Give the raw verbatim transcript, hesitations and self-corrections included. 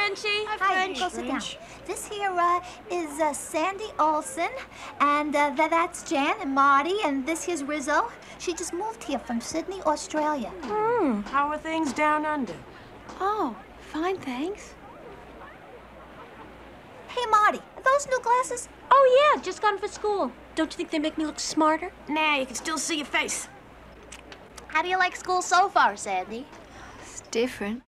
Frenchie. Hi, French. Go sit down. This here uh, is uh, Sandy Olson, and uh, th that's Jan and Marty, and this here's Rizzo. She just moved here from Sydney, Australia. Hmm. How are things down under? Oh, fine, thanks. Hey, Marty, are those new glasses? Oh, yeah, just got them for school. Don't you think they make me look smarter? Nah, you can still see your face. How do you like school so far, Sandy? It's different.